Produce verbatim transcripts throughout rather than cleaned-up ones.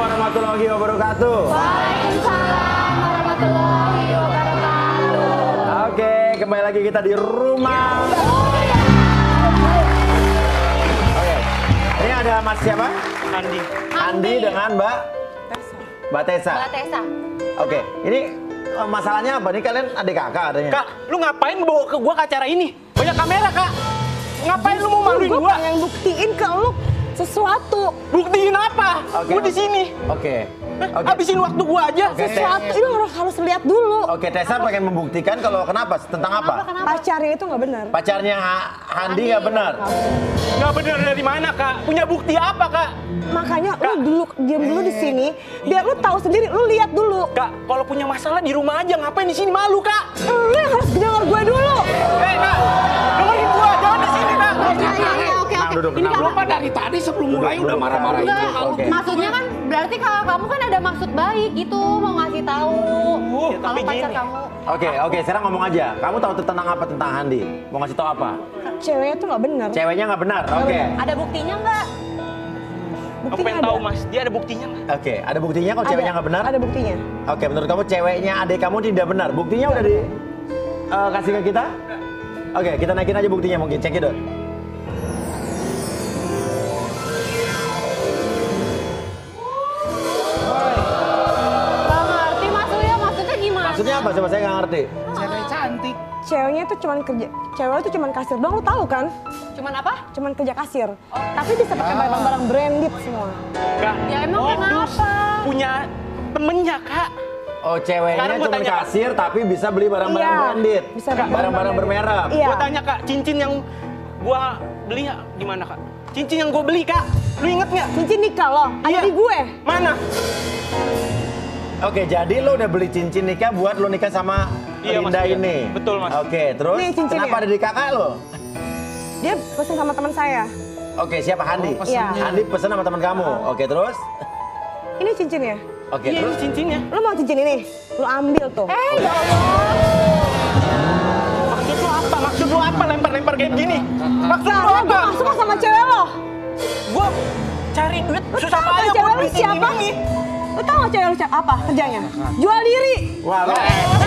warahmatullahi wabarakatuh. Waalaikumsalam warahmatullahi wabarakatuh. Oke, kembali lagi kita di rumah. Oke, ini ada Mas siapa? Andi. Andi dengan Mbak Mbak Tessa. Mbak Tessa. Oke, ini eh, masalahnya apa nih, kalian adik kakak adanya? Kak, lu ngapain bawa ke gua ke acara ini? Banyak kamera, Kak. Ngapain lu mau maluin Gue gua? pengen buktiin ke lu sesuatu. Buktiin apa? Oke. Gua di sini. Oke. Eh, Oke. Habisin waktu gua aja. Oke. Sesuatu itu harus harus lihat dulu. Oke, Tessa pengen membuktikan kalau kenapa? Tentang apa? Kenapa, kenapa? Pacarnya itu nggak benar. Pacarnya Ha- Andi nggak benar. Nggak bener dari mana, Kak? Punya bukti apa, Kak? Makanya lu dulu diam dulu di sini, biar lu tahu sendiri, lu lihat dulu. Kak, kalau punya masalah di rumah aja, ngapain di sini malu, Kak? Lu yang harus denger gue dulu. Eh, Kak, dengerin gua, jangan di sini, Kak. Iya, iya, iya, oke, Tenang oke. duduk, Ini tenang. kakak, Bapak dari tadi sebelum mulai udah marah-marah itu. enggak, Oke. maksudnya kan berarti kakak kamu kan ada maksud baik gitu, mau ngasih tahu Ya, kalau tapi pacar gini. kamu. Oke, oke, sekarang ngomong aja. Kamu tahu tentang apa tentang Andi? Mau ngasih tahu apa? Ceweknya tuh nggak benar. Ceweknya nggak benar. Oke. Ada buktinya nggak? Aku Buktinya pengen ada. tahu, Mas. Dia ada buktinya nggak? Oke, ada buktinya kalau ceweknya nggak benar? Ada buktinya. Oke, menurut kamu ceweknya adik kamu tidak benar. Buktinya udah di eh, kasih ke kita? Oke, kita naikin aja buktinya mungkin. Cek itu. Gak ngerti Mas Uya, maksudnya gimana? Maksudnya apa? Coba saya nggak ngerti. Cewek cantik. Ceweknya itu cuman kerja, cewek itu cuman kasir doang, lu tahu kan? Cuman apa? Cuman kerja kasir. Tapi bisa pakai barang-barang branded semua. Kak, Ya emang itu kenapa? punya temennya, Kak. Oh, ceweknya Sekarang gua cuma tanya. kasir tapi bisa beli barang-barang Iya, branded. bisa Kak, barang-barang bermerek. Iya. Gua tanya, Kak, cincin yang gua beli ya gimana, Kak? Cincin yang gua beli, Kak. Lu inget nggak? Cincin nikah lo, ada Iya. di gue. Mana? Oke, jadi lo udah beli cincin nikah buat lo nikah sama Iya, Linda Mas. ini. Betul, Mas. Oke, terus Nih, cincinnya. kenapa ada di kakak lo? Dia pesen sama teman saya. Oke, siapa Handi? Oh, pesennya. Iya. Handi pesen sama teman kamu. Oke, terus? Ini cincinnya. Oke, Iya, terus? ini cincinnya. Lu mau cincin ini? Lu ambil tuh. Eh ya Allah. Maksud lu apa? Maksud lu apa lempar-lempar kayak gini? Maksud lu Karena gue apa? gak suka sama cewek lo. Gua cari duit Lu susah tau gak payah cewek buat lu beli cincin siapa? ini. Lu tau gak cewek lu siapa? Apa kerjanya? Jual diri. Wah, lo.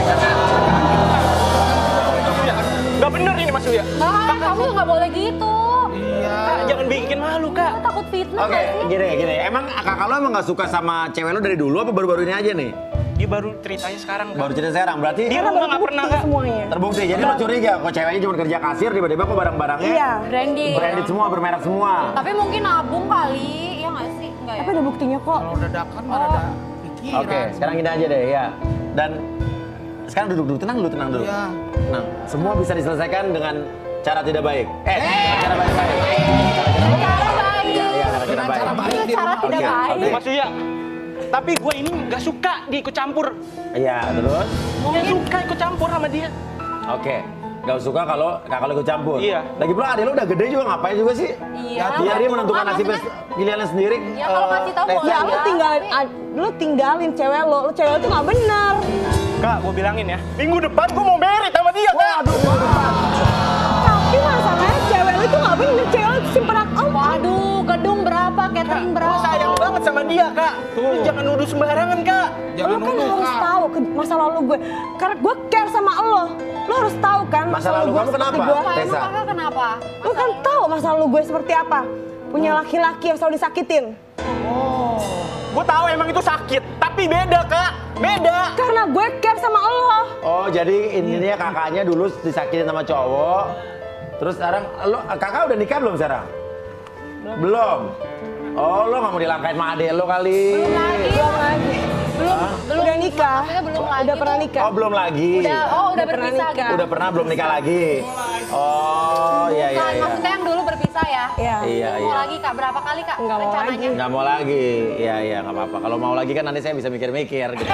Gak bener ini Mas Uya. Bah, kamu nggak boleh gitu. Iya. Kak, jangan bikin malu, Kak. Kamu takut fitnah Oke, nggak sih? gini, gini. Emang kakak lo emang gak suka sama cewek lo dari dulu apa baru-baru ini aja nih? Dia baru ceritanya sekarang, Kak. Baru cerita sekarang, berarti Dia Karena rumah baru nggak pernah, terbukti Kak. semuanya. terbukti. Jadi lo curiga kok ceweknya cuma kerja kasir, tiba-tiba kok barang-barangnya Iya. Branding. branded semua, bermerek semua. Tapi mungkin nabung kali, ya nggak sih? Nggak ya? Tapi ada buktinya kok. Kalau dadakan mah ada pikiran. Oke, sekarang gini aja deh ya. Dan sekarang duduk dulu, tenang dulu, tenang dulu. Iya. Tenang. Semua bisa diselesaikan dengan cara tidak baik. Eh, cara baik-baik. Cara baik. Iya, iya, cara tidak Dengan baik. cara baik Itu dia cara mau. tidak Oke, baik. oke. Mas Uya, tapi gue ini nggak suka diikut campur. Iya, terus? Nggak suka ikut campur sama dia. Oke. Gak suka kalau kakak lo ikut campur. Iya. Lagi pula adik lo udah gede juga, ngapain juga sih? Iya. Biar dia menentukan Nggak, nasibnya maksudnya- pilihannya sendiri. Ya, kalau Eh, ngasih tahu Tessa. boleh. Ya lu tinggalin, ad- lu tinggalin cewek lo. Lu cewek lo tuh gak benar. Kak, gue bilangin ya. Minggu depan gue mau merit sama dia, Kak. Waduh, minggu depan. Tapi masalahnya cewek lo itu gak benar. Cewek lo itu simpenan om. Waduh, gedung berapa, Kak, catering gue berapa? sayang banget sama dia, Kak. Lu jangan nuduh sembarangan, Kak. Jangan Lo kan nuduh, harus Kak. tahu ke masa lalu gue. Karena gue care sama lo. Lo harus tahu kan Masa lalu gue kamu seperti kenapa? gue. Pak, Tessa. emang kakak kenapa? Lo kan tahu masa lalu gue seperti apa. Punya laki-laki yang selalu disakitin. Gue tahu emang itu sakit, tapi beda, Kak. Beda. Karena gue care sama lo. Oh, jadi intinya kakaknya dulu disakitin sama cowok. Terus sekarang lo kakak udah nikah belum sekarang? Belum. Oh, lo nggak mau dilangkain sama adek lo kali? Belum lagi. Belum lagi. Belum, belum. Udah nikah. Maksudnya belum lagi. Udah pernah tuh. nikah. Oh, belum lagi. Udah, oh udah Udah pernah berpisah nikah. gitu. Udah pernah belum nikah lagi? Oh, iya iya Bukan, iya. maksudnya yang dulu berpisah ya? Iya. Iya Mau iya. lagi Kak, berapa kali Kak Nggak mau rencananya? lagi. Nggak mau lagi. Iya iya nggak apa-apa. Kalau mau lagi kan nanti saya bisa mikir-mikir gitu.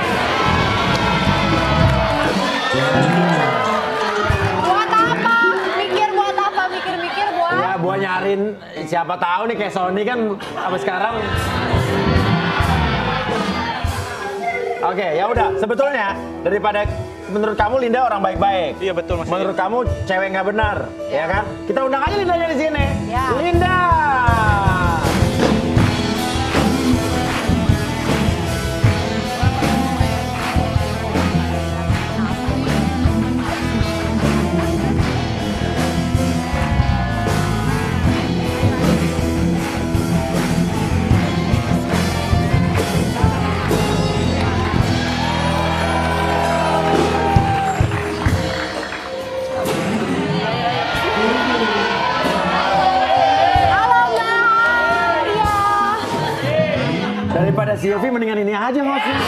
Buat apa? Mikir buat apa? Mikir-mikir buat? Ya, buat nyariin siapa tahu nih kayak Sony kan sampai sekarang. Oke, ya udah. Sebetulnya daripada menurut kamu Linda orang baik-baik. Iya, betul, Mas. Menurut kamu cewek nggak benar, ya kan? Kita undang aja Lindanya di sini. Ya. Linda. Daripada si Yofi mendingan ini aja maksudnya.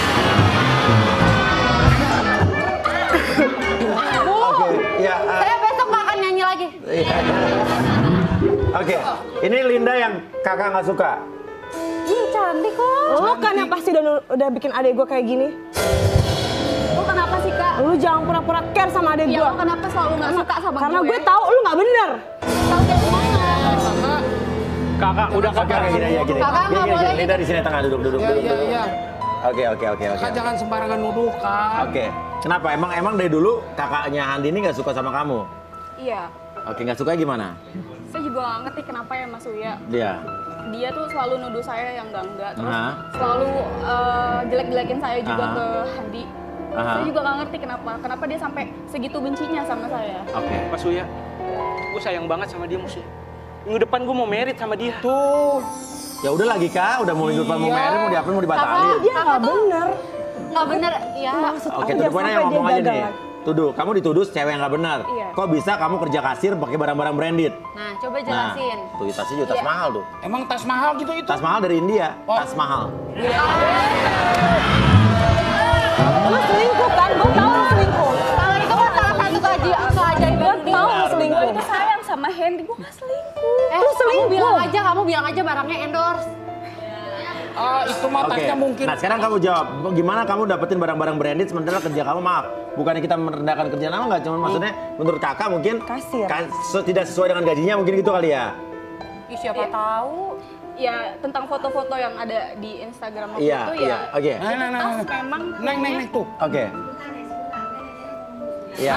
Bu, Oke, ya. uh, saya besok nggak akan nyanyi lagi. iya. Oke, ini Linda yang kakak nggak suka. Ih, cantik kok. Lo kan yang pasti udah, udah bikin adek gue kayak gini. Lu kenapa sih, Kak? Lu jangan pura-pura care sama adek Ya, gue. lu kenapa selalu nggak suka sama Karena gue? gue tahu lu nggak bener. Tahu dari mana? Kakak, udah Oke, kakak. oke, gini aja, gini. Kakak Gini, nggak gini, boleh gini. Linda di sini tengah, duduk, duduk, Iya, duduk, iya, duduk. iya. Oke, oke, oke, oke. Kakak jangan sembarangan nuduh, Kak. Oke, kenapa? Emang emang dari dulu kakaknya Handi ini nggak suka sama kamu? Iya, Oke, nggak suka gimana? saya juga gak ngerti kenapa ya Mas Uya. Dia. Dia tuh selalu nuduh saya yang enggak-enggak, terus Aha. selalu eh, jelek-jelekin saya juga Aha. ke Handi. Aha. Saya juga gak ngerti kenapa, kenapa dia sampai segitu bencinya sama saya. Oke. Mas Uya, gue sayang banget sama dia musuh. Minggu depan gue mau merit sama dia. Tuh. Ya udah lagi Kak, udah mau minggu depan mau Iya. merit, mau diapain, mau dibatalin. Kakak, Dia nggak bener. Nggak bener, ya. Maksud Oke, aja tuduh poinnya sampai ngomong dia aja gagal nih. lagi. Tuduh, kamu dituduh cewek yang nggak benar. Iya. Kok bisa kamu kerja kasir pakai barang-barang branded? Nah, coba Nah, jelasin. tuh tasnya juga tas Iya. mahal tuh. Emang tas mahal gitu itu? Tas mahal dari India, Oh. tas mahal. Lu selingkuh kan? Gue tahu lu selingkuh. Kalau itu kan salah satu keaja- keajaiban Gue dunia. tahu lu selingkuh. Gue itu sayang sama Hendy, gue gak selingkuh. Eh, Lu kamu selingkuh. bilang aja, kamu bilang aja barangnya endorse. Ah, itu mah Oke. tasnya mungkin. Nah sekarang kamu jawab, gimana kamu dapetin barang-barang branded sementara kerja kamu maaf? Bukannya kita merendahkan kerjaan kamu nggak? Cuman maksudnya menurut kakak mungkin Kasir. kan se- tidak sesuai dengan gajinya mungkin gitu kali ya? Ih, siapa Iya. tahu. Ya tentang foto-foto yang ada di Instagram waktu Iya, itu iya, ya. oke. Nah, nah, nah, Tas nah. memang Neng, neng, neng tuh. Oke. Iya.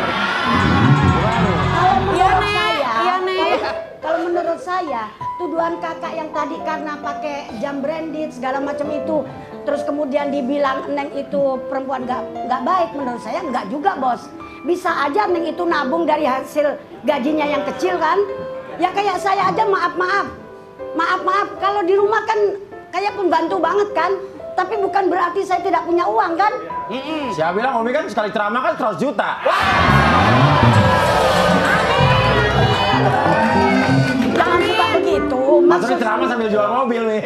Iya, Nek. Iya, Nek. Kalau menurut saya, tuduhan kakak yang tadi karena pakai jam branded segala macam itu, terus kemudian dibilang Neng itu perempuan nggak nggak baik, menurut saya nggak juga bos. Bisa aja Neng itu nabung dari hasil gajinya yang kecil kan? Ya kayak saya aja maaf maaf, maaf maaf. Kalau di rumah kan kayak pembantu banget kan? Tapi bukan berarti saya tidak punya uang kan? Siapa bilang Umi kan sekali ceramah kan seratus juta? Jangan suka begitu. Maksudnya Maksud, ceramah sambil jual mobil nih.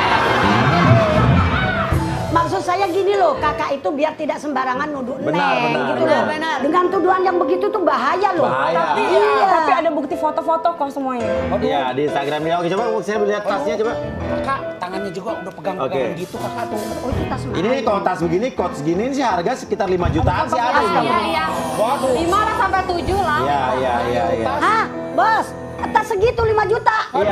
maksud saya gini loh, kakak itu biar tidak sembarangan nuduh Benar, Neng benar, gitu benar. loh. Dengan tuduhan yang begitu tuh bahaya loh. Bahaya. Tapi Iya, iya. tapi ada bukti foto-foto kok semuanya. Iya di Instagram ya. Oke coba saya lihat tasnya coba. Kakak tangannya juga udah pegang-pegangan Oke. gitu kakak tuh. Oh itu tas mahal. Ini kalau tas begini, coat segini sih harga sekitar lima jutaan sih ada ini. Iya, iya. Waduh. Lima lah sampai tujuh lah. Iya, iya, iya, iya. Hah, bos? Tas segitu lima juta. Iya.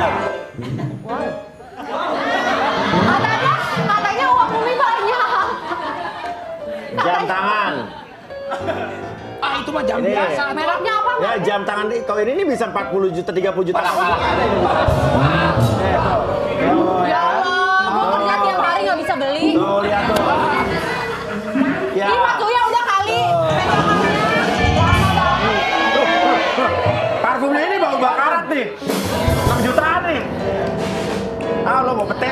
Katanya, katanya uang Umi banyak. Jam tangan. Ah itu mah jam Ini. biasa. Mereknya apa? Ya jam tangan kalau ini, ini bisa empat puluh juta, tiga puluh juta. Ada ini bisa. Eh, tuh. Tuh, Ya Allah, gue kerja tiap hari nggak bisa beli. Tuh, lihat tuh. Ya. Ih, Mas Uya udah kali. Pegangannya. Lama banget. Parfumnya ini bau bakarat nih. enam jutaan nih. Ah, lo mau pete.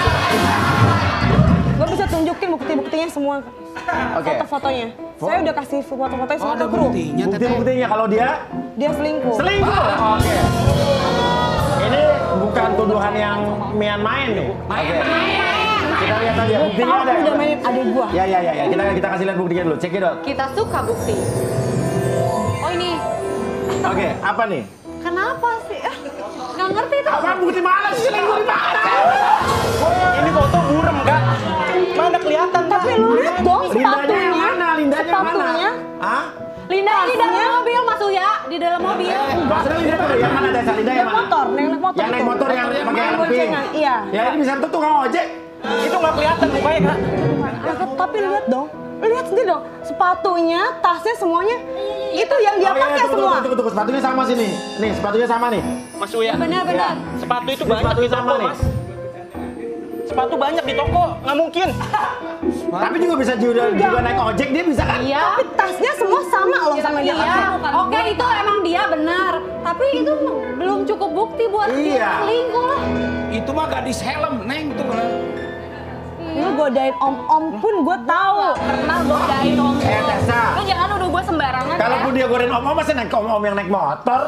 Gue bisa tunjukin bukti-buktinya semua. Oke. Foto-fotonya. Saya udah kasih foto-fotonya Oh, semua ada ke kru. buktinya teteh. Bukti-buktinya kalau dia Dia selingkuh. selingkuh. Oke. Ini bukan tuduhan yang main-main nih. Oke. Kita lihat aja Gue buktinya tahu ada. lu udah mainin adik gua. Ya ya ya ya. Kita kita kasih lihat buktinya dulu. Cekidot. Kita suka bukti. Oh ini, Oke, apa nih? kenapa sih? Eh, Nggak ngerti tuh. Apa bukti mana sih selingkuh di mana? Ini foto burem, Kak. Mana kelihatan, Kak? Tapi lu lihat dong Lindanya yang sepatunya. mana? Lindanya yang mana? Sepatunya. Hah? Linda di dalam mobil, Mas Uya. Di dalam mobil. Maksudnya Linda tuh yang mana desa Linda yang Yang mana? motor, yang naik motor Yang naik itu. motor yang Motor yang pakai mana? helm pink. Boncengan, iya. Ya ini bisa tuh tukang ojek. Itu nggak kelihatan mukanya, Kak. Ya, tapi lihat dong. Lihat sendiri dong. Sepatunya, tasnya semuanya itu yang dia Oh, iya, pakai tunggu, semua. Tunggu, tunggu, tunggu, sepatunya sama sini. Nih, sepatunya sama nih. Mas Uya. Benar-benar. Sepatu itu Ini banyak sepatu di sama toko, nih. Mas. Sepatu banyak di toko, nggak mungkin. Tapi juga bisa juga, juga naik ojek dia bisa kan? Iya. Tapi tasnya semua sama loh sama dia Iya. pakai. Oke, itu emang dia benar. Tapi itu belum cukup bukti buat Iya. dia selingkuh lah. Itu mah gadis helm, Neng tuh. Lu godain om-om pun gue tahu. Pernah godain om. Eh, Tessa. Lu jangan nuduh gue sembarangan Kalaupun ya. dia godain om-om, masih naik om-om yang naik motor.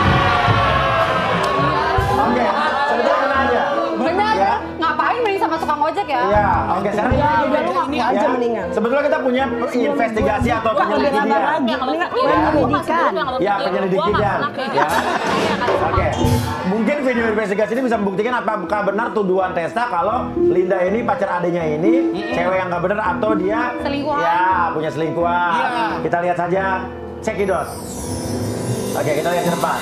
Oke, sudah tenang aja. Benar. Ya. Ngapain main sama tukang ngajak ya. Iya, oke sekarang Ya, gini, udah lu ngaku ya. aja mendingan. Sebetulnya kita punya investigasi atau Wah, penyelidik lebih dia. lagi. Yang Mendingan lebih Ya. Penyidikan. Ya, penyelidik dia. Ya. Oke. Mungkin video investigasi ini bisa membuktikan apakah benar tuduhan Testa kalau Linda ini pacar adanya ini cewek yang nggak benar atau dia Selingkuhan. Ya, punya selingkuhan. Iya. Kita lihat saja. Cekidot. Oke, kita lihat ke depan.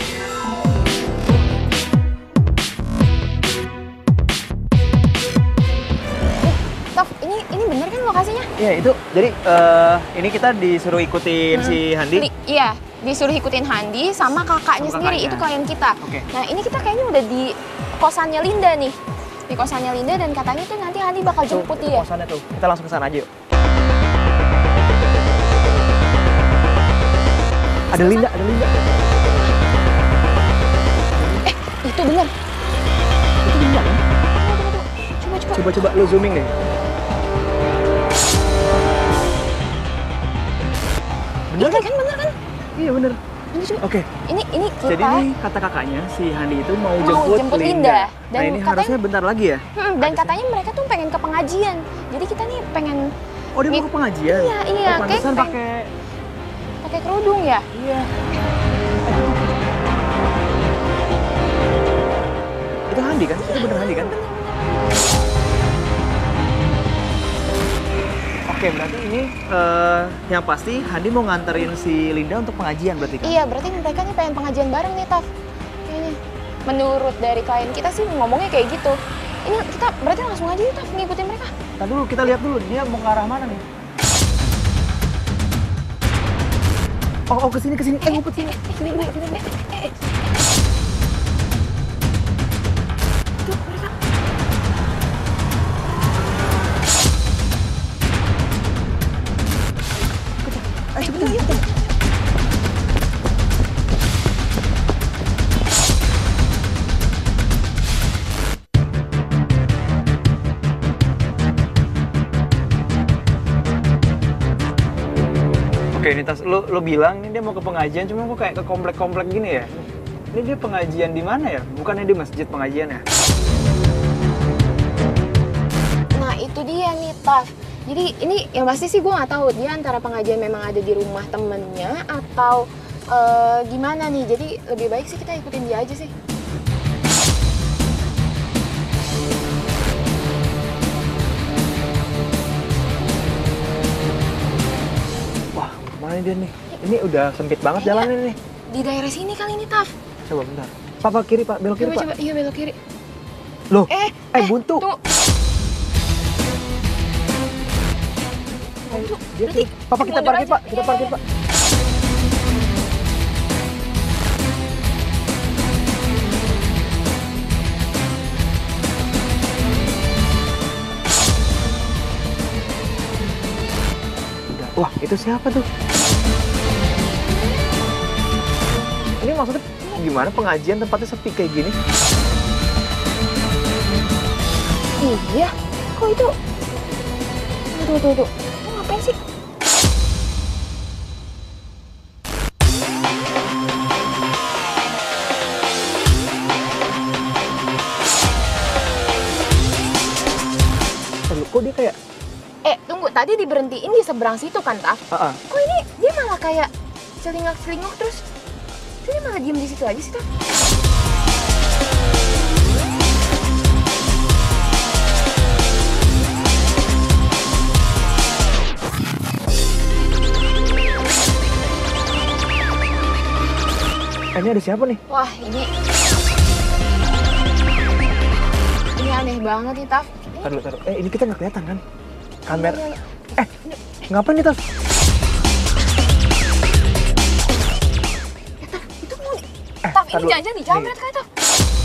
Tof, ini ini bener kan lokasinya? Iya itu, jadi eh, ini kita disuruh ikutin si Handi. Li- iya, disuruh ikutin Handi sama kakaknya Sama sendiri, kakaknya. itu klien kita. Oke. Nah ini kita kayaknya udah di kosannya Linda nih. Di kosannya Linda dan katanya tuh nanti Handi bakal jemput Tuh, dia. kosannya tuh. Kita langsung ke sana aja yuk. Ada Linda, ada Linda. Eh, itu bener. Itu Linda kan? Coba, coba. Coba coba lu zooming deh. Bener Iya kan, bener kan? Iya bener. Ini coba. Oke. Ini ini kita Jadi ini kata kakaknya si Handi itu mau, Mau jemput, jemput Linda. Linda. Dan Nah ini katanya- harusnya bentar lagi ya? Hmm, dan katanya mereka tuh pengen ke pengajian. Jadi kita nih pengen Oh dia mau ke pengajian? Iya, iya, Oh, kayak pantesan pengen- pakai. pakai kerudung ya. Iya. Itu Handi kan? Itu bener Handi kan? Oke, berarti ini eh, yang pasti Handi mau nganterin si Linda untuk pengajian berarti kan? Iya, berarti mereka nih pengen pengajian bareng nih, Taf. Kayaknya. Menurut dari klien kita sih ngomongnya kayak gitu. Ini kita berarti langsung aja nih, Taf, ngikutin mereka. Ntar dulu kita lihat dulu dia mau ke arah mana nih? Oh, oh kesini kesini. Eh, ngumpet sini. Sini, sini, sini, sini. Eh, eh. Tuh, mereka. Eh, cepetan, cepetan. Oke, ini tas lo lo bilang ini dia mau ke pengajian, cuma kok kayak ke komplek-komplek gini ya. Ini dia pengajian di mana ya? Bukannya di masjid pengajian ya? Nah, itu dia nih, Taf. Jadi ini yang pasti sih gue nggak tahu dia antara pengajian memang ada di rumah temennya atau eh, gimana nih. Jadi lebih baik sih kita ikutin dia aja sih. Wah, mana dia nih? Ini udah sempit banget Kayaknya jalannya nih. Di daerah sini kali ini, Taf. Coba bentar. Papa kiri, Pak. Belok kiri, Coba, Pak. coba. Iya, belok kiri. Loh, Eh, eh, buntu. Tunggu. Buntu. Dia Berarti tuh- Papa kita mundur parkir, aja. Pak. Kita Iya, parkir, iya, Pak. Udah. Wah, itu siapa tuh? Ini maksudnya gimana pengajian tempatnya sepi kayak gini? Iya, kok itu? Tuh, tuh, tuh. Lu ngapain sih? Aduh, kok dia kayak... Eh, tunggu. Tadi diberhentiin di seberang situ kan, Taf? Ah, ah. Kok ini dia malah kayak celingak-celinguk terus dia malah diem di situ aja sih, Taf? Eh, ini ada siapa nih? Wah, ini... Ini aneh banget nih, Taf. Ini- Taruh, taruh. Eh, ini kita nggak kelihatan kan? Kamera. Iya, iya. Eh, ngapain nih, Tas? Eh, Taf, itu mau... Eh, Taf, tar ini dulu. jangan-jangan dijamret kali, Taf.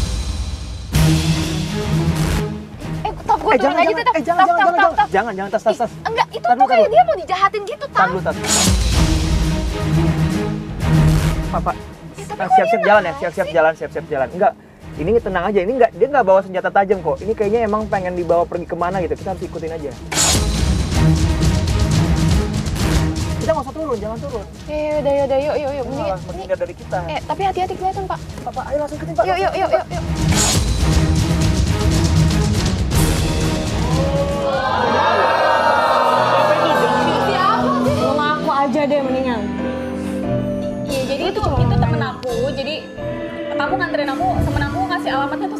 Eh, Taf, gue Eh, turun jangan, aja jangan. deh, Taf. Eh, jangan, Taf, jangan, Taf, jangan, Taf, jangan. Taf. Jangan, jangan, Tas, Tas, Tas. Ih, enggak, itu Tar tuh dulu, tar kayak dulu. dia mau dijahatin gitu, Tar Taf. dulu, Tas. Papa, tapi ah, kok siap-siap dia jalan ya, naik siap-siap sih? jalan, siap-siap jalan. Enggak, ini tenang aja. Ini enggak, dia nggak bawa senjata tajam kok. Ini kayaknya emang pengen dibawa pergi kemana gitu. Kita harus ikutin aja. Kita nggak usah turun, jangan turun. Eh, yaudah, yaudah, yuk, yuk, yuk. Dia Mendingan- malah ini- menghindar dari kita. Eh, tapi hati-hati kelihatan, Pak. Papa, ayo langsung ikutin, Pak. Yuk, yuk, yuk, yuk, yuk.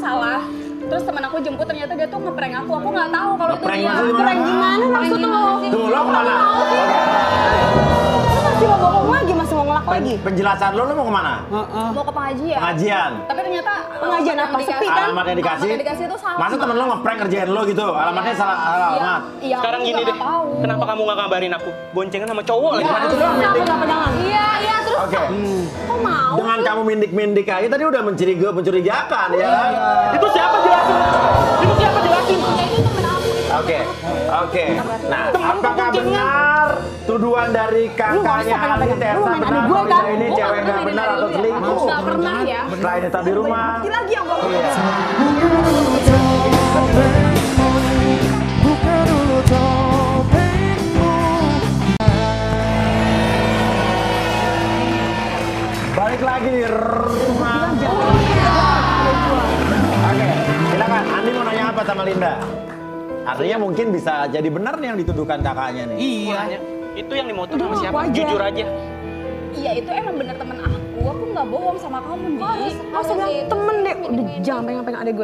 salah. Terus teman aku jemput, ternyata dia tuh ngeprank aku. Aku nggak tahu kalau itu Ngeprank dia. maksudnya gimana? Keren gimana maksud lo? Tuh, lo kemana? Lo masih mau bohong lagi, masih mau ngelak lagi? Penjelasan lo, lo mau kemana? Mau ke pengajian. Pengajian. Tapi ternyata Pengajian alamat apa? yang Sepi dikasih- kan? Alamat yang dikasih? Alamat yang dikasih itu salah. Masa temen lo ngeprank ngerjain lo gitu? Alamatnya salah alamat. Iya, Sekarang aku gini juga deh, nggak tahu. kenapa kamu nggak ngabarin aku? Boncengan sama cowok lagi. Cuma itu doang mindik. Kenapa jangan? Iya, iya, terus Oke. kok mau? Dengan kamu mindik-mindik aja tadi udah mencuriga, mencurigakan ya. Itu siapa jelasin? Itu siapa jelasin? Ya itu temen aku. Oke, oke. Nah, apakah benar tuduhan dari kakaknya pegang-pegang. Ali Lu Tersa main benar adik gue, kalau kan? ini Gua cewek nggak nggak pernah benar dari atau dulu. selingkuh? Nggak pernah ya. Setelah ini tetap di rumah. Laki lagi yang bohong. Iya. Balik lagi nih rumah. Oke, silakan. Andi mau nanya apa sama Linda? Artinya mungkin bisa jadi benar nih yang dituduhkan kakaknya nih. Iya. Makanya, itu yang dimotor Udah, sama ngaku siapa? aja. Jujur aja. Iya itu emang bener temen aku. Aku nggak bohong sama kamu nih. Gak usah bilang temen deh, udah jangan pengen-pengen adek gue.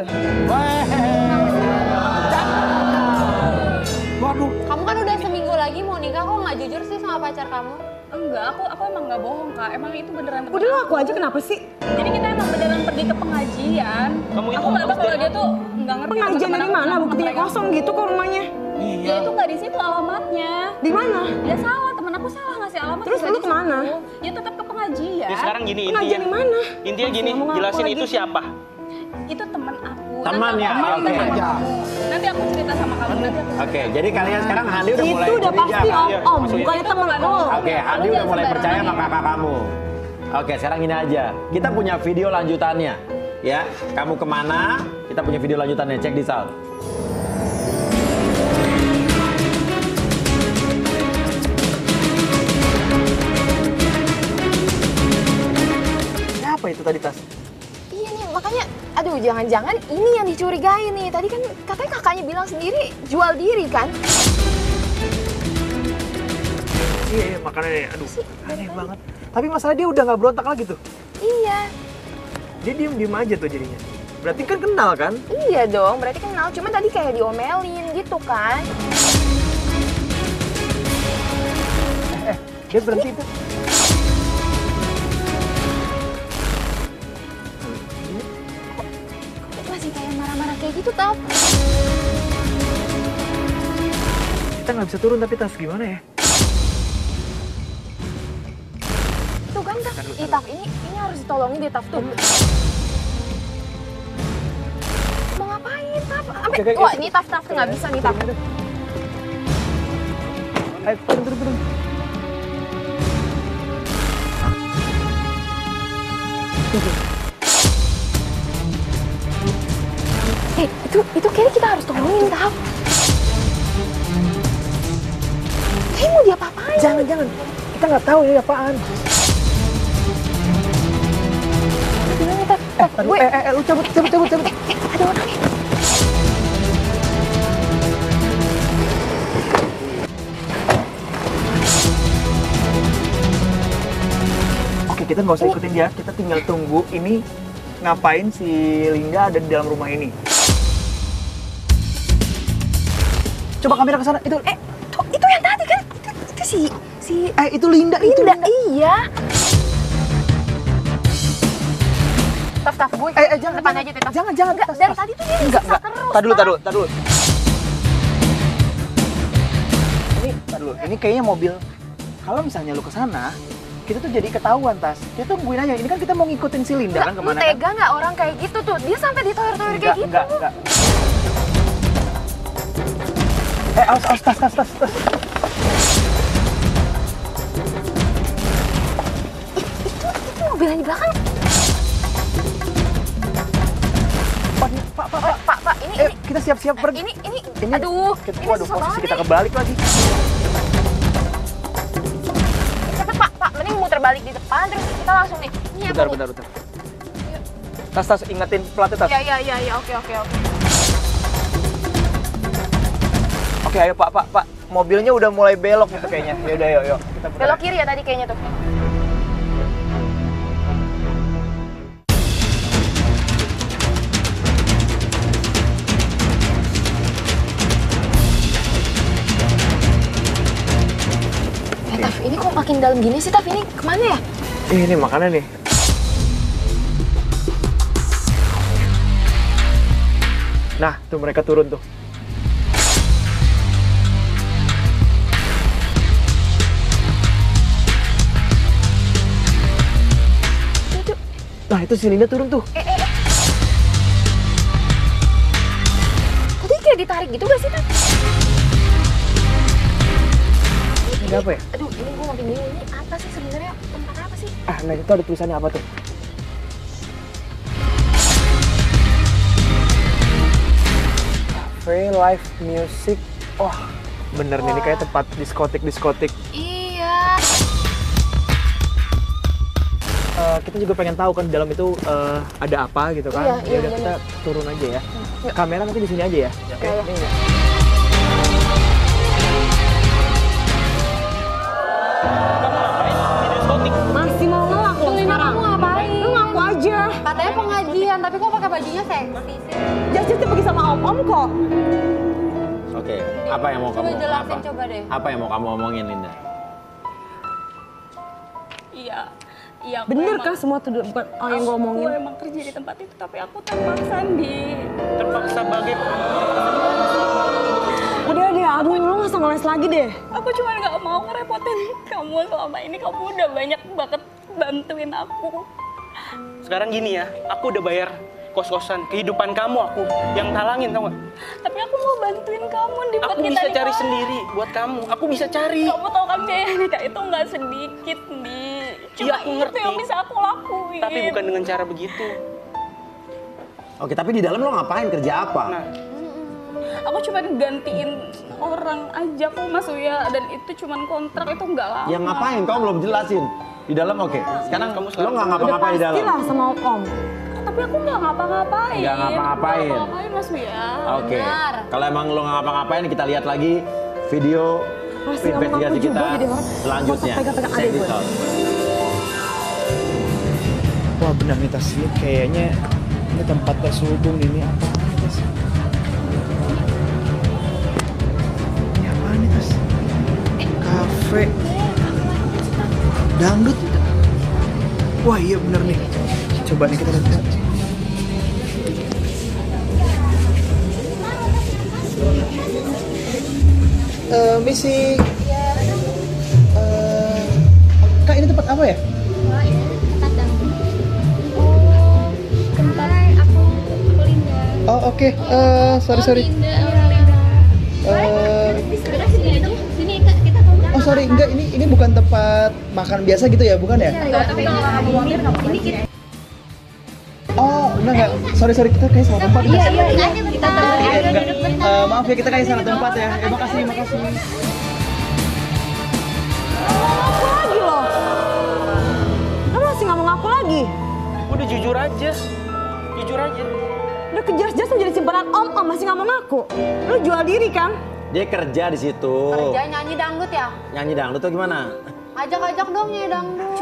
Waduh. Kamu kan udah seminggu lagi mau nikah, kok nggak jujur sih sama pacar kamu? Enggak, aku aku emang nggak bohong kak. Emang itu beneran temen Udah lah aku aja, kenapa sih? Jadi kita emang beneran pergi ke pengajian. Kamu itu aku nggak tahu habis kalau dari dia tuh nggak ngerti. Pengajian teman-teman dari aku mana? kenapa Buktinya ngeprank kosong aku. gitu kok rumahnya. Ya itu nggak di situ alamatnya. Di mana? Dia salah, temen aku salah ngasih alamat. Terus nggak lu di situ. kemana? Ya tetap ke pengajian. Ya sekarang gini Pengajian intinya. di mana? Intinya Masih gini, ngomong apa jelasin lagi? itu siapa? Itu temen aku. Teman Nanti ya? aku- Oke. temen aku. Nanti aku cerita sama kamu. Nanti aku Oke, jadi kalian sekarang Andi udah mulai Itu udah curiga, pasti kan? om, Iya, om, maksudnya. bukannya temen lo. Oke, Andi udah mulai percaya sama kakak kamu. Oke, sekarang gini aja. Kita punya video lanjutannya. Ya, kamu kemana? Kita punya video lanjutannya. Cek di sound. Siapa itu tadi Tas? Iya nih, makanya, aduh jangan-jangan ini yang dicurigai nih. Tadi kan katanya kakaknya bilang sendiri jual diri kan? Iya, iya makanya deh. Aduh, aneh banget. Tapi masalah dia udah nggak berontak lagi tuh. Iya, Dia diem-diem aja tuh jadinya. Berarti kan kenal kan? iya dong. Berarti kenal. Cuma tadi kayak diomelin gitu kan? Eh, dia berhenti tuh. Masih kayak marah-marah kayak gitu tau? Kita nggak bisa turun tapi Tas gimana ya? Tuh kan, Taf. Ih, Taf, ini, ini harus ditolongin deh, Taf. Tuh. Mau ngapain, Taf? Ampe, Oke, oke, wah, oke. ini Taf, Taf. Nggak bisa nih, Taf. Ayo turun turun turun. Eh, itu, itu kayaknya kita harus tolongin, Taf. Kayaknya mau diapa-apain. Jangan jangan. Kita nggak tahu ini apaan. Gimana, Taf? Taf, Aduh, gue... eh, eh, eh, lu cabut cabut cabut cabut. Ada orang nih. Oke, kita nggak usah ikutin dia. Kita tinggal tunggu ini ngapain si Linda ada di dalam rumah ini. Coba kamera ke sana. Itu Eh, tuh, itu yang tadi kan? Itu, itu si... si... eh itu Linda, itu Linda, Linda. iya. Taf, Taf, gue Eh, eh jangan depan jangan. aja deh, Taf. Jangan jangan. Enggak, Tas, dari tas. tadi tuh dia Enggak, disiksa enggak. terus. Tar dulu, Taf. tar dulu, tar dulu. Ini, tar dulu. Ini kayaknya mobil. Kalau misalnya lu ke sana, kita tuh jadi ketahuan, Tas. Kita tungguin aja. Ini kan kita mau ngikutin si Linda kan Lu kemana kan? tega nggak orang kayak gitu tuh? Dia sampai ditoyor-toyor kayak Enggak, gitu. enggak, enggak. Eh, awas, awas, tas, tas, tas, tas. Itu, itu mobil yang di belakang. Pak, ini, Pak, Pak, Pak. Pak, Pak, ini, Eh, ini, kita siap-siap pergi. ini, ini, Ini, aduh, kita, ini waduh, susah posisi banget kita nih. kebalik lagi. Cepet, Pak, Pak, mending muter balik di depan, terus kita langsung nih. Ini apa Bentar, nih? bentar, bentar. Tas, tas, ingetin platnya, Tas. Ya, ya, ya, ya, oke, oke, oke. Oke, ayo Pak, Pak, Pak. Mobilnya udah mulai belok gitu kayaknya. Ya udah, yuk, yuk. Kita putar. Belok kiri ya tadi kayaknya tuh. dalam gini sih, Taf? Ini kemana ya? Eh, ini makanan nih. Nah, tuh mereka turun tuh. Nah, itu si Linda turun tuh. Eh, eh, eh. Tadi kayak ditarik gitu gak sih, Taf? Ada apa ya? Aduh, ini gue makin bingung. Ini apa sih sebenarnya? Tempat apa sih? Ah, nah itu ada tulisannya apa tuh? Cafe, live music. Wah, bener nih, ini kayak tempat diskotik-diskotik. Iya. Uh, kita juga pengen tahu kan di dalam itu uh, ada apa gitu kan. Iya, Ya iya, udah kita bener. turun aja ya. Yuk. Kamera nanti di sini aja ya. Oke. Iya, iya. Nih, ya. Masih mau ngelak lo sekarang? Kamu ngapain? Lu ngaku aja. Katanya pengajian, tapi kok pakai bajunya seksi sih? Just-just pergi sama om-om kok. Oke, apa yang mau Coba kamu jelasin, apa? coba deh. Apa yang mau kamu omongin, Linda? Iya. Iya, aku Bener emang- kan semua tuh bukan oh, yang gue omongin? Aku emang kerja di tempat itu, tapi aku terpaksa di... Terpaksa bagaimana? Udah deh, aduh lu gak usah ngeles lagi deh. Aku cuma nggak mau ngerepotin kamu selama ini. Kamu udah banyak banget bantuin aku. Sekarang gini ya, aku udah bayar kos-kosan, kehidupan kamu aku yang talangin, tau gak? Tapi aku mau bantuin kamu di buat Aku kita bisa nikah. cari sendiri buat kamu, aku bisa cari. Kamu tau kan biaya nikah itu nggak sedikit, Di. Cuma Iya, aku itu ngerti. yang bisa aku lakuin. Tapi bukan dengan cara begitu. Oke, tapi di dalam lo ngapain? Kerja apa? Nah, Aku cuma gantiin orang aja kok, Mas Uya. Dan itu cuma kontrak, itu nggak lama. Yang ngapain? Kamu belum jelasin. Di dalam oke. Sekarang Kamu lo sekarang nggak ngapa-ngapain di dalam. Pastilah sama om. Tapi aku nggak ngapa-ngapain. Nggak ngapa-ngapain. Nggak ngapa-ngapain, Mas Uya. Oke. Kalau emang lo nggak ngapa-ngapain, kita lihat lagi video Masih ngomong investigasi aku juga kita jadi orang. selanjutnya. Masa pegang-pegang Check adek this gue. out. Wah, benar nih Tas, ini kayaknya ini tempat tes hubung ini apa nih Tas? Ini apa nih Tas? Kafe dangdut. Wah iya bener nih. Coba nih kita lihat. Eh, misi. Eh, Kak, ini tempat apa ya? Oh oke, Eh, sorry sorry. Eh, oh sorry, enggak ini ini bukan tempat makan biasa gitu ya, bukan ya? Oh enggak enggak, sorry sorry kita kayak salah tempat. Iya iya iya. Eh, maaf ya kita kayak salah tempat ya. Eh, makasih makasih. Ngaku lagi loh. Lu masih nggak mau ngaku lagi? udah jujur aja. Jujur aja. Udah kejelas-jelas lu jadi simpanan om-om masih nggak mau ngaku. Lu jual diri kan? Dia kerja di situ. Kerja nyanyi dangdut ya? Nyanyi dangdut tuh gimana? Ajak-ajak dong nyanyi dangdut.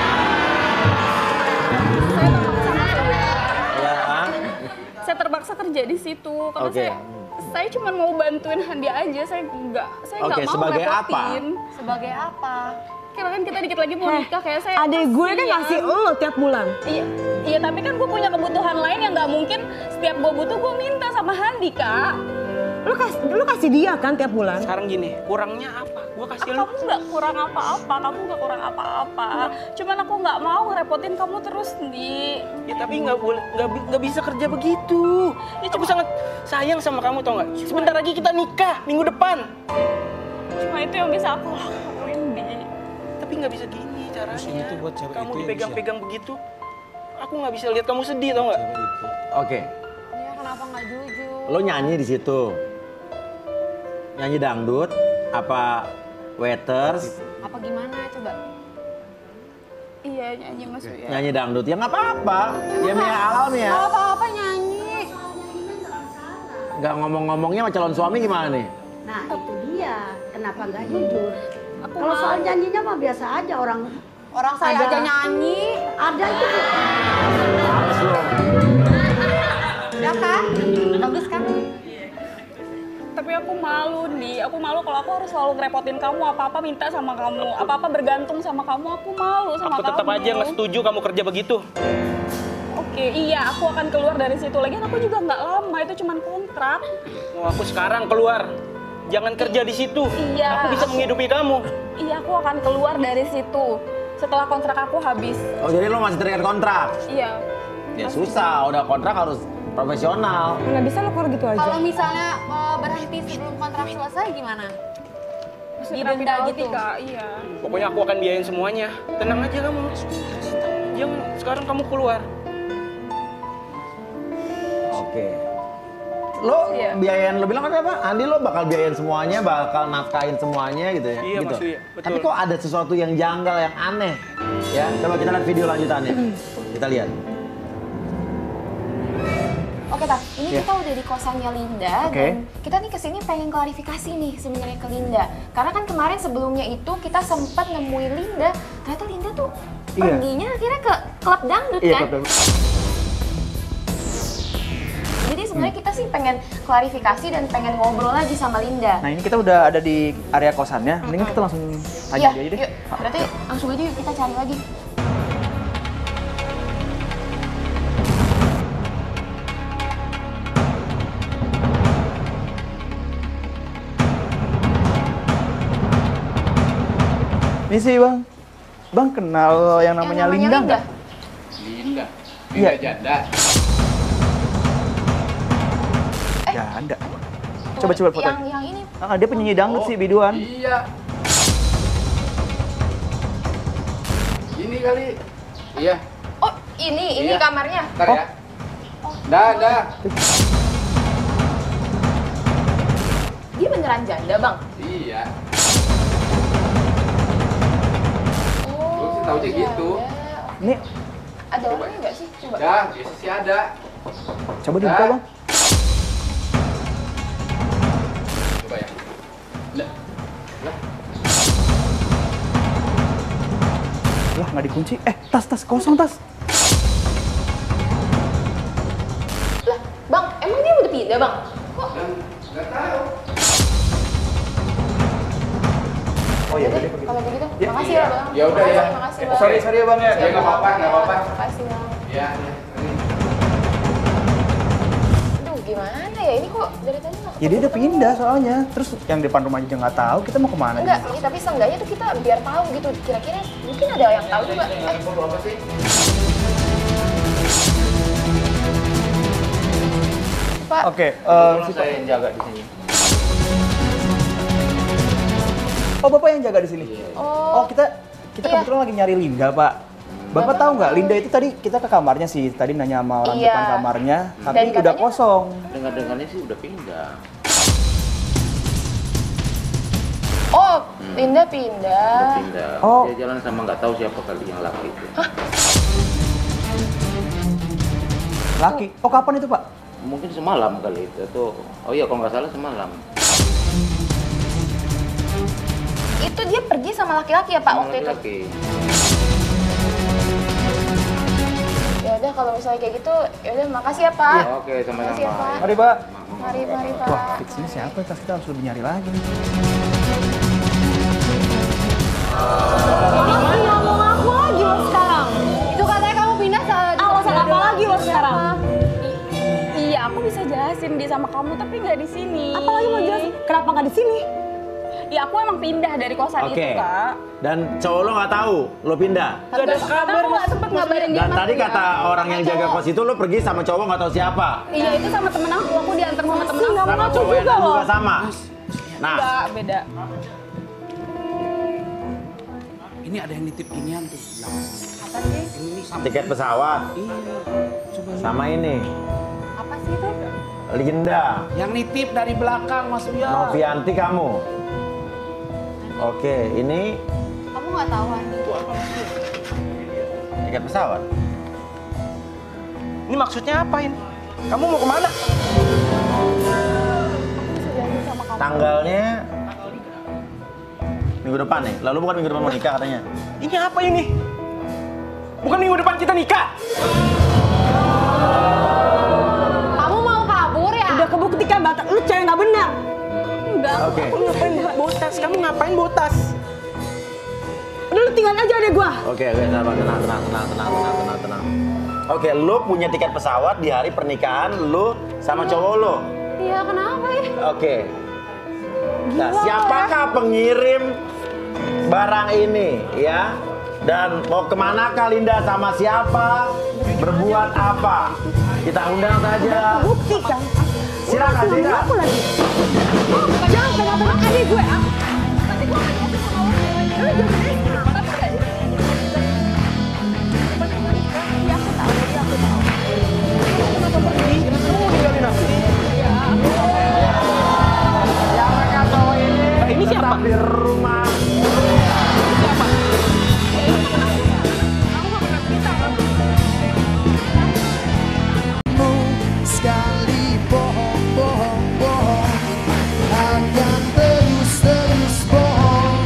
Ya, ah? Saya terpaksa kerja di situ karena Oke. saya saya cuma mau bantuin Handi aja. Saya nggak saya nggak Oke, mau sebagai apa? repotin. Sebagai apa? Karena kan kita dikit lagi mau nikah kayak saya. Adek gue kan kasihan. ngasih lo tiap bulan. Iya, iya tapi kan gue punya kebutuhan lain yang nggak mungkin setiap gue butuh gue minta sama Handi, Kak. Lu kasih lu kasih dia kan tiap bulan. Sekarang gini, kurangnya apa? Gua kasih lu. Kamu nggak kurang apa-apa, kamu nggak kurang apa-apa. Cuman aku nggak mau ngerepotin kamu terus, Di. Ya tapi nggak boleh, nggak bi- nggak bisa kerja begitu. Ya aku sangat sayang sama kamu tau nggak? Sebentar lagi kita nikah minggu depan. Cuma itu yang bisa aku lakuin, Di. Tapi nggak bisa gini caranya. itu buat cewek Kamu itu yang dipegang-pegang begitu. Aku nggak bisa lihat kamu sedih tau nggak? Oke. Iya, kenapa nggak jujur? Lo nyanyi di situ. Nyanyi dangdut apa waiters? Apa gimana coba? Iya, nyanyi Mas Uya. Nyanyi dangdut ya nggak apa-apa. Ya Mia alam ya. Nggak apa-apa nyanyi. Nggak ngomong-ngomongnya sama calon suami gimana nih? Nah itu dia, kenapa nggak jujur? Aku Kalau mau. soal janjinya mah biasa aja orang Orang saya Ada. aja nyanyi. ada itu. Males lo. Ya kan? Bagus kan? tapi aku malu nih. Aku malu kalau aku harus selalu ngerepotin kamu, apa-apa minta sama kamu, apa-apa bergantung sama kamu. Aku malu sama Aku kamu. tetap aja nggak setuju kamu kerja begitu. Oke, iya aku akan keluar dari situ. Lagian aku juga nggak lama, itu cuma kontrak. Oh, aku sekarang keluar. Jangan kerja di situ. Iya. Aku bisa menghidupi kamu. Iya, aku akan keluar dari situ setelah kontrak aku habis. Oh jadi lo masih terikat kontrak? Iya. Ya susah, udah kontrak harus profesional. Nggak bisa lo keluar gitu aja. Kalau misalnya uh, berhenti sebelum kontrak selesai gimana? Masih Didenda penalti, gitu? Kak. Iya. Pokoknya aku akan biayain semuanya. Tenang aja kamu. Jangan, sekarang kamu keluar. Oke. Lo Iya. biayain, lo bilang apa apa? Andi lo bakal biayain semuanya, bakal nafkahin semuanya gitu ya? Iya, gitu. Mas Uya, betul. Tapi kok ada sesuatu yang janggal, yang aneh? Ya, coba kita lihat video lanjutannya. Kita lihat. Oke, Taf, ini Iya. kita udah di kosannya Linda Oke. dan kita nih kesini pengen klarifikasi nih sebenarnya ke Linda. Karena kan kemarin sebelumnya itu kita sempat nemuin Linda, ternyata Linda tuh Iya. perginya akhirnya ke klub dangdut Iya, kan? klub dangdut. Jadi sebenarnya kita sih pengen klarifikasi dan pengen ngobrol lagi sama Linda. Nah ini kita udah ada di area kosannya, mending kita langsung Iya, tanya dia aja deh. yuk. Berarti langsung aja yuk kita cari lagi. Ini sih bang, bang kenal yang namanya, Yang Linda nggak? Linda. Iya. Linda janda. Ya ada. Coba coba foto. Yang yang ini. Ah, dia penyanyi dangdut sih biduan. Iya. Ini kali. Iya. Oh, ini ini Iya. kamarnya. Ntar ya. Dah, dah. Dia beneran janda, Bang. Iya. Oh. Lu sih taunya iya, gitu. ada. Ini Ada orangnya nggak sih? Coba. Dah, biasa sih ada. coba dibuka Dah. bang. Coba ya. Lah. Lah. Lah nggak dikunci. Eh tas tas kosong tas. Lah, Bang, emang dia udah pindah, Bang? Kok? Dan nggak tahu. Oh iya Udah udah deh, begitu. kalau begitu. Ya, Makasih iya. ya, Bang. Ya udah ya. Makasih, makasih, Bang. Sorry sorry ya bang ya. Ya nggak apa-apa, nggak apa-apa. Makasih, Bang. Ya. Ini. Aduh, gimana ya? Ini kok dari tadi nggak Ya dia udah pindah soalnya. Terus yang depan rumah aja nggak tahu. Kita mau kemana? Enggak sih, tapi seenggaknya tuh kita biar tahu gitu. Kira-kira mungkin ada yang tahu juga. Eh, Info apa sih? Pak. Oke. eh, si saya yang jaga di sini. Oh bapak yang jaga di sini. Oh, Oh kita kita Iya. kebetulan lagi nyari Linda pak. Bapak tahu nggak Linda itu tadi kita ke kamarnya sih. Tadi nanya sama orang Iya. depan kamarnya. Tapi Dan udah katanya- kosong. Dengar-dengarnya sih udah pindah. oh, Linda pindah. Pindah. Oh. Dia jalan sama nggak tahu siapa kali yang laki itu. Laki. Oh kapan itu pak? Mungkin semalam kali itu tuh. Oh iya kalau nggak salah semalam. Itu dia pergi sama laki-laki ya, Pak, Sama waktu itu? laki-laki. Ya udah kalau misalnya kayak gitu, ya udah makasih ya, Pak. Oke, sama-sama. Makasih ya, Pak. Mari pak. Mari, mari, Pak. Wah fix ini siapa? Tas kita harus lebih nyari lagi. Masih ngomong aku lagi lo sekarang. Itu katanya kamu pindah saat alasan apa lagi lo sekarang? Iya, aku bisa jelasin dia sama kamu, tapi nggak di sini. Apa lagi mau jelasin? Kenapa nggak di sini? Ya aku emang pindah dari kosan Oke. itu, Kak. Dan cowok lo nggak tahu, lo pindah. Gak ada Karena kabar aku mas. nggak sempet ngabarin dia. Dan Mas, tadi ya. kata orang yang jaga kos itu lo pergi sama cowok nggak tahu siapa. Iya, itu sama temen aku. Aku diantar sama temen aku. Sama ngaku cowok yang juga juga loh. sama. Nah, Enggak, beda. Ini ada yang nitip ginian tuh. Apa sih? Ini sama. tiket pesawat Iya. Coba sama ini Apa sih itu? Linda, yang nitip dari belakang Mas Uya. Novianti kamu. Oke, ini Kamu nggak tahu, Andi? tiket pesawat. Ini maksudnya apa ini? Kamu mau kemana? Tanggalnya minggu depan nih. Lalu bukan minggu depan mau nikah katanya. Ini apa ini? Bukan minggu depan kita nikah. Kamu mau kabur ya? Udah kebuktikan batak lu cewek nggak benar. Oke. Aku ngapain bawa tas? Kamu ngapain bawa tas? Udah lu tinggal aja adek gua. Oke, oke, sabar, tenang, tenang, tenang, tenang, tenang, tenang, tenang. Oke, lu punya tiket pesawat di hari pernikahan lu sama cowok lu. Iya, kenapa ya? Oke. Nah, siapakah pengirim barang ini, ya? Dan mau kemana kah Linda sama siapa? Berbuat apa? Kita undang saja. Bukti kan? Silakan, silakan. Aku lagi. Jangan pegang-pegang adik gue, ah. Nanti gue akan kasih sama lo. Lu jangan Ini siapa? Di rumah. Siapa? Sekali bohong, bohong, bohong, akan terus, terus bohong.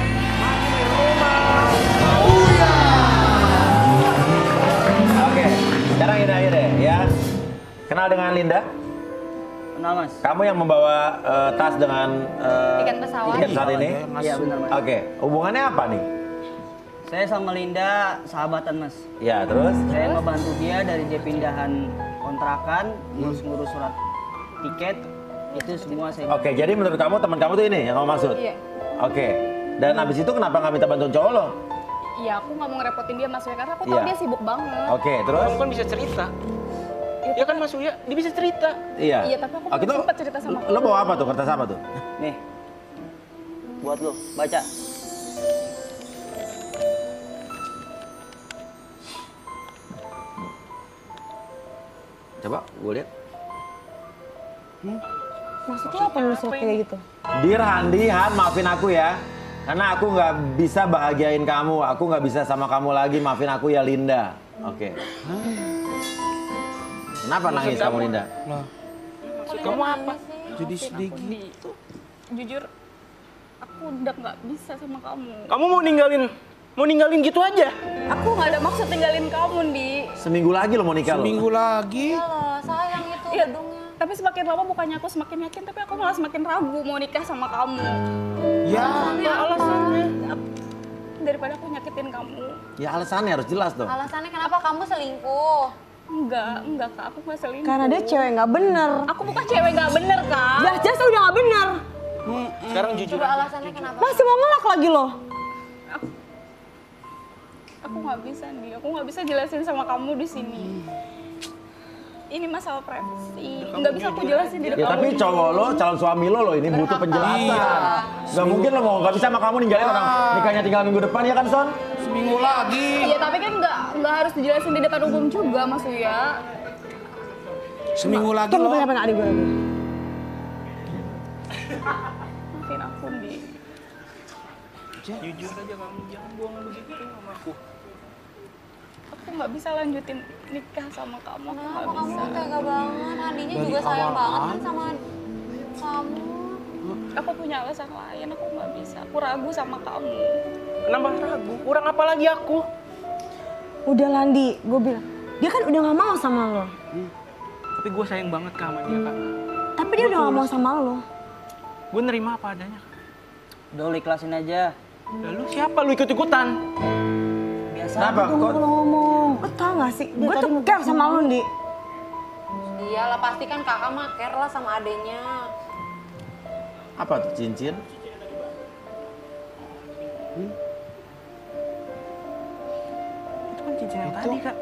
Oke, sekarang ini aja deh, ya. Kenal dengan Linda? Kenal mas? Kamu yang membawa eh, tas dengan eh, Tiket pesawat. tiket pesawat ini? Iya benar mas. Oke, hubungannya apa nih? Saya sama Linda sahabatan mas. Ya, terus? Saya ngebantu dia dari dia pindahan kontrakan, ngurus-ngurus surat tiket, itu semua saya. Oke, jadi menurut kamu teman kamu tuh ini yang kamu maksud? Iya. Oke, dan abis itu kenapa nggak minta bantuan cowok lo? Iya, aku nggak mau ngerepotin dia Mas Uya karena aku tahu Iya. dia sibuk banget. Oke, terus? Kamu kan bisa cerita. Ya kan Mas Uya, dia bisa cerita. Iya. Iya, tapi aku Oke, belum tuh, sempat cerita sama lo bawa apa tuh? Kertas apa tuh? Nih, buat lo, baca. Coba, gue lihat. Maksud lu apa lu surat kayak gitu? Dear Handi, Han, maafin aku ya. Karena aku nggak bisa bahagiain kamu. Aku nggak bisa sama kamu lagi. Maafin aku ya, Linda. Oke. Kenapa nangis kamu, Linda? Maksud kamu apa? jadi sedih gitu. Jujur, aku udah nggak bisa sama kamu. Kamu mau ninggalin, mau ninggalin gitu aja? Aku nggak ada maksud tinggalin kamu, Di. Seminggu lagi lo mau nikah lo? Minggu lagi. Loh, sayang itu Iya, gedungnya. tapi semakin lama bukannya aku semakin yakin, tapi aku malah semakin ragu mau nikah sama kamu. Ya. Apa alasannya? Daripada aku nyakitin kamu. Ya alasannya harus jelas dong. Alasannya kenapa kamu selingkuh? Enggak, enggak Kak, aku nggak selingkuh. Karena dia cewek nggak bener. Aku bukan cewek nggak bener, Kak. Jelas-jelas udah nggak bener. Sekarang jujur Coba aja. alasannya kenapa? Masih mau ngelak lagi lo. Aku nggak bisa, Di. Aku nggak bisa jelasin sama kamu di sini. Ini masalah privasi. Nggak bisa aku jelasin di Ya depan tapi kamu. cowok lo, calon suami lo lo ini butuh penjelasan. Gak mungkin lo mau nggak bisa sama kamu ninggalin orang nikahnya tinggal minggu depan ya kan Son? Seminggu lagi. Iya, tapi kan nggak nggak harus dijelasin di depan umum juga, Mas Uya. Seminggu lagi Tunggu lo. pegang-pegang adik gue lagi. Maafin aku, Di. Jujur aja kamu, jangan bohong begitu sama aku. Aku nggak bisa lanjutin nikah sama kamu. Aku Kenapa nggak kamu bisa. tega banget? Handinya Dari juga sayang awal banget kan aja. sama kamu. Aku punya alasan lain. Aku nggak bisa. Aku ragu sama kamu. Kenapa ragu? Kurang apa lagi aku? Udah Landi, gue bilang. Dia kan udah nggak mau sama lo. Tapi gue sayang banget ke sama dia, Kak. Tapi dia udah nggak mau sama lo. Gue nerima apa adanya, Kak. Udah lo ikhlasin aja. Lalu siapa lu ikut-ikutan? Biasa. Kenapa? Tunggu Kok lo ngomong. Lo tau gak sih? Gue tuh care sama lo, Di. Iyalah pasti kan kakak mah care lah sama adenya. apa tuh cincin? Itu kan cincin yang tadi, Kak.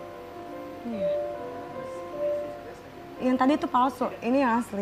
Yang tadi itu palsu, ini yang asli.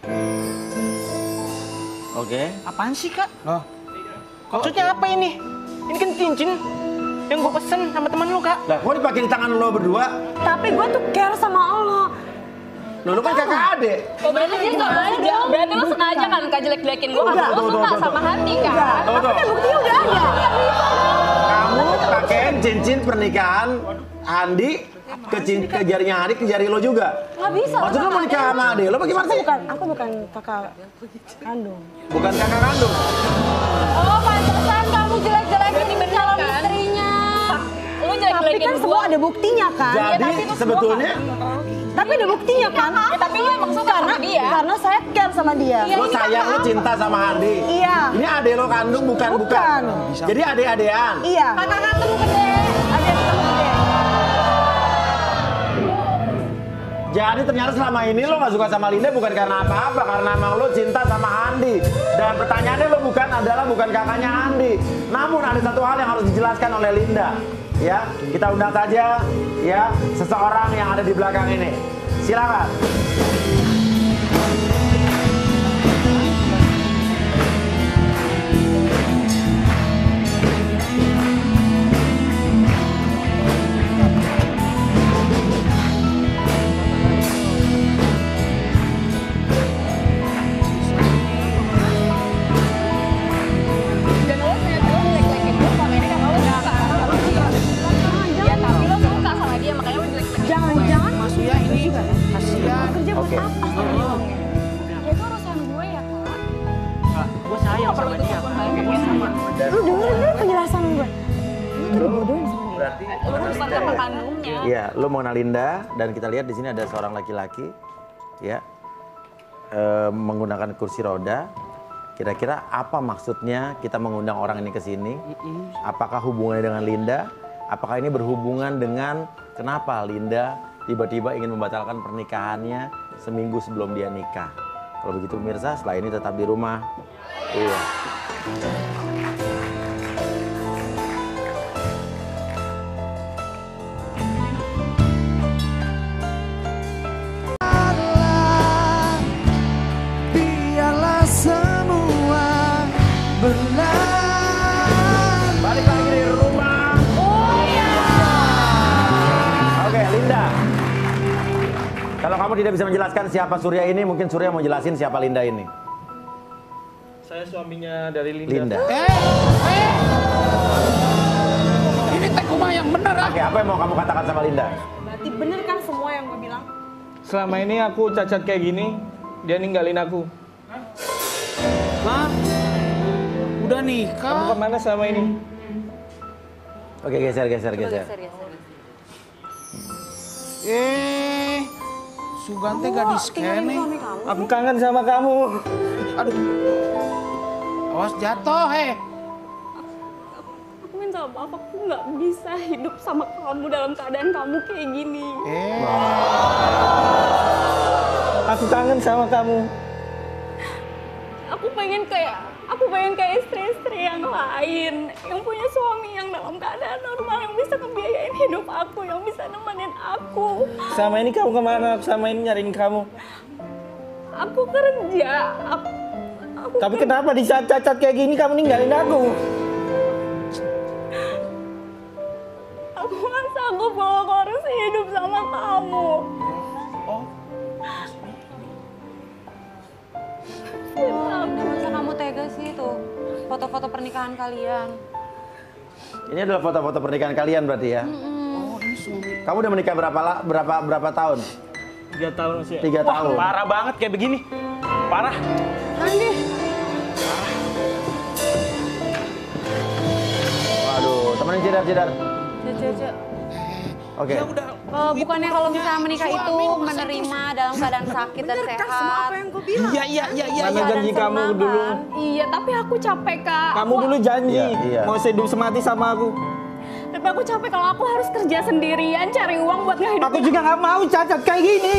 Oke. Apaan sih, Kak? Loh. Maksudnya apa ini? Ini kan cincin yang gue pesen sama teman lu, Kak. Lah, kok dipakai di tangan lo berdua? Tapi gue tuh care sama lo. Loh, lo kan kakak adik. Oh, berarti dia sengaja. Berarti lu sengaja kan Kak jelek-jelekin gue karena lu Tuh, tuh, suka tuh, sama tuh. Handi kan? Tuh, tuh. Tapi buktinya udah ada. Kamu pakein cincin pernikahan Andi ke, cin- ke jarinya Andi ke jari lo juga. Nggak bisa. Maksudnya lo mau nikah sama adik lo bagaimana Aku sih? bukan, aku bukan kakak kandung. Bukan kakak kandung. Oh, pantesan kamu jelek-jelekin Berarti bener calon kan? istrinya. Lu Tapi jelek-jelekin kan gue. semua ada buktinya kan. Jadi sebetulnya Tapi ada buktinya kan. Ya, tapi lu emang suka karena, sama dia. karena saya care sama dia. Iya, Lo ini kan sayang, lo apa? cinta sama Andi. Iya. Ini adek lo kandung bukan bukan. Bukan. Jadi adek-adean. Iya. Kakak ketemu gede. Ada yang ketemu gede. Jadi ternyata selama ini lo gak suka sama Linda bukan karena apa-apa, karena emang lo cinta sama Andi. Dan pertanyaannya lo bukan adalah bukan kakaknya Andi. Namun ada satu hal yang harus dijelaskan oleh Linda. Ya, kita undang saja ya seseorang yang ada di belakang ini. Silakan. Dan lo ternyata lo jelek-jelekin gue selama ini karena lo suka. Ya tapi lo suka sama dia makanya lo jelek-jelekin. Jangan-jangan Mas Uya ini kasihan. kerja buat Oke. apa sama dia? Ya itu urusan gue ya kak. Gue sayang sama dia. Lu dengerin dulu penjelasan gue. Lu tuh dibodohin sama dia. Berarti Urusan sama kandungnya. Iya, lo mengenal Linda dan kita lihat di sini ada seorang laki-laki ya eh, menggunakan kursi roda. Kira-kira apa maksudnya kita mengundang orang ini ke sini? Apakah hubungannya dengan Linda? Apakah ini berhubungan dengan kenapa Linda tiba-tiba ingin membatalkan pernikahannya seminggu sebelum dia nikah? Kalau begitu pemirsa, setelah ini tetap di rumah. Iya. Biarlah semua berlalu. Balik lagi di rumah. Oh iya. Oke, Linda. Kalau kamu tidak bisa menjelaskan siapa Surya ini, mungkin Surya mau jelasin siapa Linda ini. Saya suaminya dari Linda. Linda. Eh, eh. Ini teh kumaha yang bener ah. Oke, apa yang mau kamu katakan sama Linda? Berarti bener kan semua yang gue bilang? Selama ini aku cacat kayak gini, dia ninggalin aku. Hah? Udah Kamu nikah? kemana selama ini? Oke, geser, geser, geser. Eh, Sugante gadis kene. Aku kangen sama kamu. Aduh. Awas jatuh, eh. Aku minta maaf, aku nggak bisa hidup sama kamu dalam keadaan kamu kayak gini. Eh, Aku kangen sama kamu. Aku pengen kayak aku pengen kayak istri-istri yang lain yang punya suami yang dalam keadaan normal yang bisa ngebiayain hidup aku, yang bisa nemenin aku. Selama ini kamu kemana? Aku selama ini nyariin kamu. Aku kerja. Aku, aku Tapi kerja. kenapa di saat cacat kayak gini kamu ninggalin aku? Aku nggak sanggup kalau aku harus hidup sama kamu. Masa kamu tega sih tuh foto-foto pernikahan kalian? Ini adalah foto-foto pernikahan kalian berarti ya? Kamu udah menikah berapa la- berapa berapa tahun? Tiga tahun sih. Tiga Wah, tahun. Parah banget kayak begini. Parah. Waduh, temenin Cidar, Cidar. Cece, Oke. Uh, bukannya kalau misalnya menikah itu menerima dalam keadaan sakit dan Bener kan semua sehat? apa yang gue bilang? iya iya iya iya. Mana Keadaan janji kamu senang, dulu? kan? Iya, tapi aku capek, Kak. Kamu Aku- dulu janji Iya, iya. mau hidup semati sama aku. Tapi aku capek kalau aku harus kerja sendirian, cari uang buat ngehidupin. Aku juga nggak mau cacat kayak gini.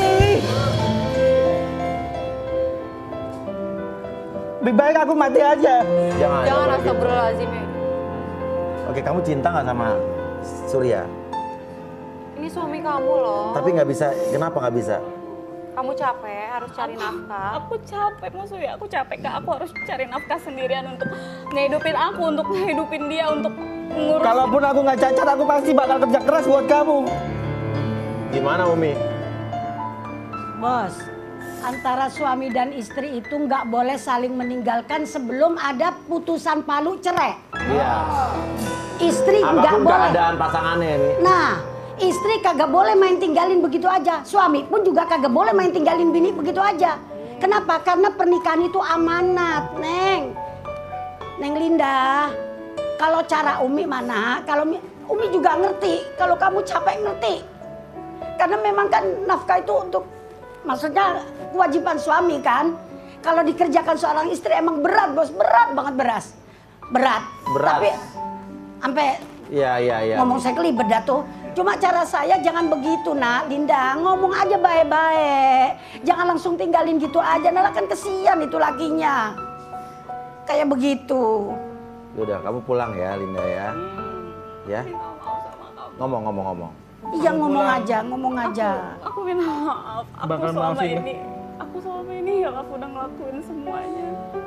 Lebih baik aku mati aja. Jangan. Jangan boleh gitu. astagfirullahaladzim ya. Oke, kamu cinta nggak sama Surya? Ini suami kamu loh. Tapi nggak bisa. Kenapa nggak bisa? Kamu capek, harus cari nafkah. Aku capek, maksudnya aku capek, Kak. Aku harus cari nafkah sendirian untuk ngehidupin aku, untuk ngehidupin dia, untuk ngurus. Kalaupun aku nggak cacat, aku pasti bakal kerja keras buat kamu. Gimana Umi? Bos, antara suami dan istri itu nggak boleh saling meninggalkan sebelum ada putusan palu cerai. Iya. Istri nggak Apapun boleh. keadaan pasangannya ini. Nah, istri kagak boleh main tinggalin begitu aja. Suami pun juga kagak boleh main tinggalin bini begitu aja. Kenapa? Karena pernikahan itu amanat, Neng. Neng Linda. Kalau cara Umi mana? Kalau Mi- Umi juga ngerti. Kalau kamu capek ngerti. Karena memang kan nafkah itu untuk, maksudnya kewajiban suami kan. kalau dikerjakan seorang istri emang berat bos, berat banget beras, berat. Berat. Tapi sampai Iya, iya, iya. ngomong saya kelibet dah tuh. Cuma cara saya jangan begitu nak, Linda. Ngomong aja baik-baik. Jangan langsung tinggalin gitu aja. Nah kan kesian itu lakinya. Kayak begitu. Udah, kamu pulang ya, Linda ya. Ya. Ngomong, ngomong, ngomong. Iya ngomong aja, ngomong aja. Aku minta maaf. Aku Bakal selama maafin ya? ini, aku selama ini yang aku udah ngelakuin semuanya.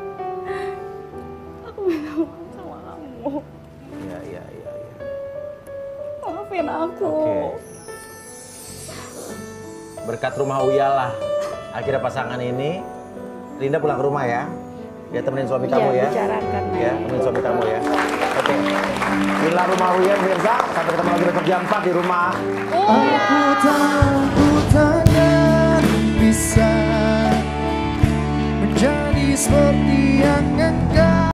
Aku minta maaf sama kamu. Iya, iya, iya, iya. Maafin aku. Oke. Berkat rumah Uya lah. Akhirnya pasangan ini, Linda pulang ke rumah ya. Ya temenin suami kamu ya. Bicarakan. Ya, temenin suami kamu ya. Oke. Inilah rumah Uya, Mirza. Sampai ketemu lagi besok jam empat di rumah. Aku tahu takkan bisa menjadi seperti yang engkau